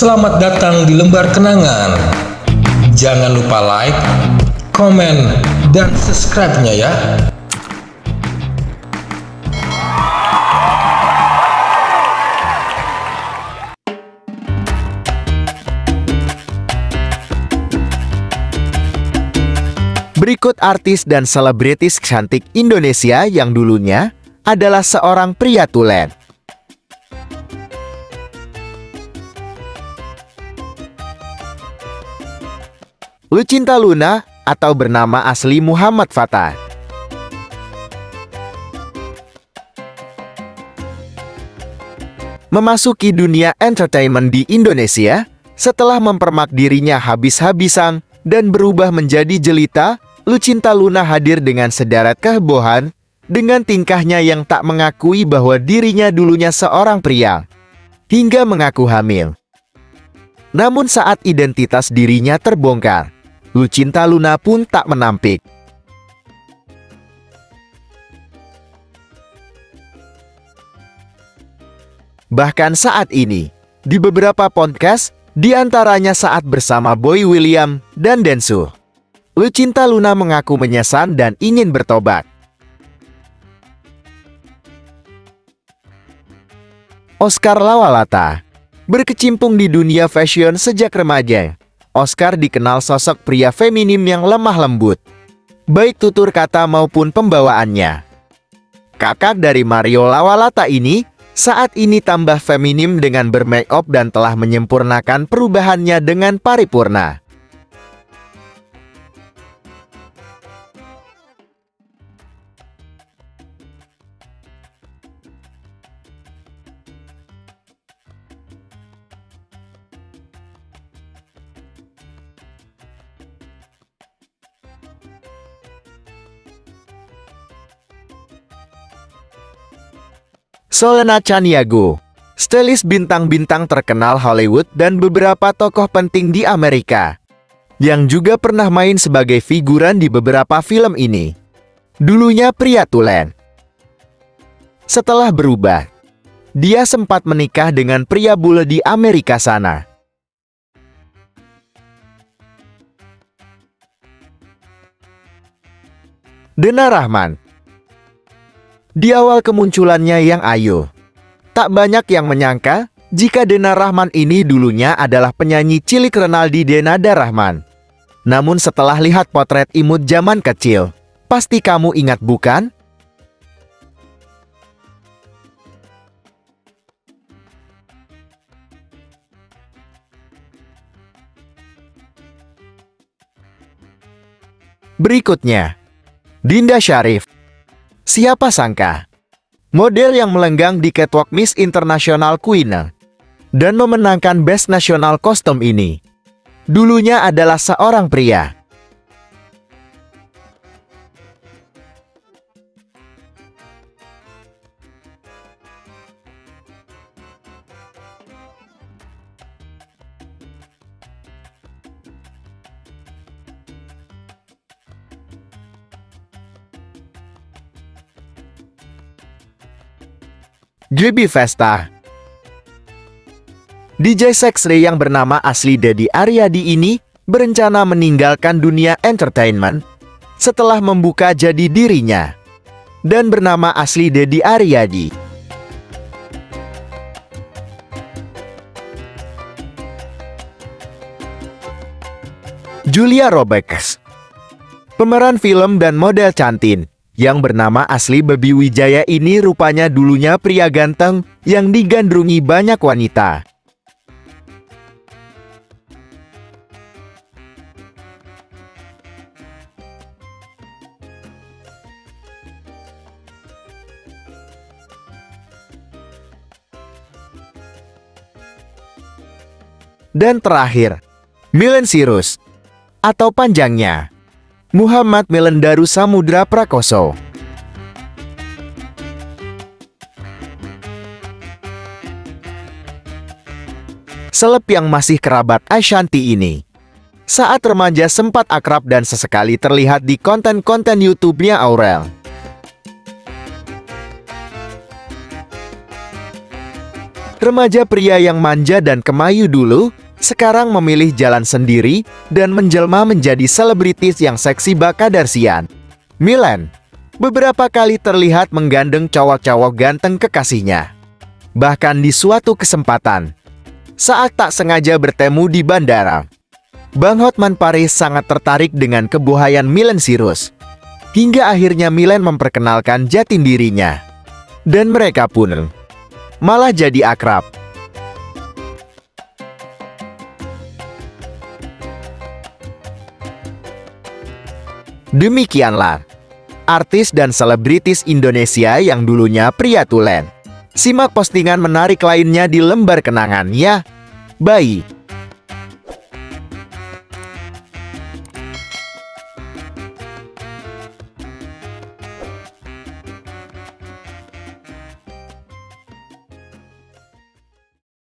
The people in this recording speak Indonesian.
Selamat datang di lembar kenangan. Jangan lupa like, komen, dan subscribe-nya ya. Berikut artis dan selebritis cantik Indonesia yang dulunya adalah seorang pria tulen. Lucinta Luna atau bernama asli Muhammad Fattah. Memasuki dunia entertainment di Indonesia setelah mempermak dirinya habis-habisan dan berubah menjadi jelita. Lucinta Luna hadir dengan sederet kehebohan dengan tingkahnya yang tak mengakui bahwa dirinya dulunya seorang pria, hingga mengaku hamil. Namun saat identitas dirinya terbongkar, Lucinta Luna pun tak menampik. Bahkan saat ini, di beberapa podcast, diantaranya saat bersama Boy William dan Densu, Lucinta Luna mengaku menyesal dan ingin bertobat. Oscar Lawalata berkecimpung di dunia fashion sejak remaja. Oscar dikenal sosok pria feminim yang lemah lembut, baik tutur kata maupun pembawaannya. Kakak dari Mario Lawalata ini saat ini tambah feminim dengan bermake up dan telah menyempurnakan perubahannya dengan paripurna. Solena Chaniago, stylist bintang-bintang terkenal Hollywood dan beberapa tokoh penting di Amerika, yang juga pernah main sebagai figuran di beberapa film ini. Dulunya pria tulen. Setelah berubah, dia sempat menikah dengan pria bule di Amerika sana. Dena Rahman. Di awal kemunculannya yang ayu, tak banyak yang menyangka jika Dena Rahman ini dulunya adalah penyanyi cilik Renaldi Denada Rahman. Namun setelah lihat potret imut zaman kecil, pasti kamu ingat bukan? Berikutnya, Dinda Syarif. Siapa sangka, model yang melenggang di catwalk Miss International Queen dan memenangkan Best National Costume ini, dulunya adalah seorang pria. JB Vesta. DJ Sexray yang bernama asli Dedi Aryadi ini berencana meninggalkan dunia entertainment setelah membuka jadi dirinya dan bernama asli Dedi Aryadi. Julia Roberts, pemeran film dan model cantik yang bernama asli Baby Wijaya ini rupanya dulunya pria ganteng yang digandrungi banyak wanita. Dan terakhir, Milen Sirus, atau panjangnya Muhammad Milendaru Samudra Prakoso. Seleb yang masih kerabat Ashanty ini, saat remaja sempat akrab dan sesekali terlihat di konten-konten YouTube-nya Aurel. Remaja pria yang manja dan kemayu dulu, sekarang memilih jalan sendiri dan menjelma menjadi selebritis yang seksi bak Kardashian. Milen beberapa kali terlihat menggandeng cowok-cowok ganteng kekasihnya. Bahkan di suatu kesempatan, saat tak sengaja bertemu di bandara, Bang Hotman Paris sangat tertarik dengan kebuhayan Miley Cyrus. Hingga akhirnya Miley memperkenalkan jati dirinya. Dan mereka pun malah jadi akrab. Demikianlah artis dan selebritis Indonesia yang dulunya pria tulen. Simak postingan menarik lainnya di lembar kenangan ya. Bye.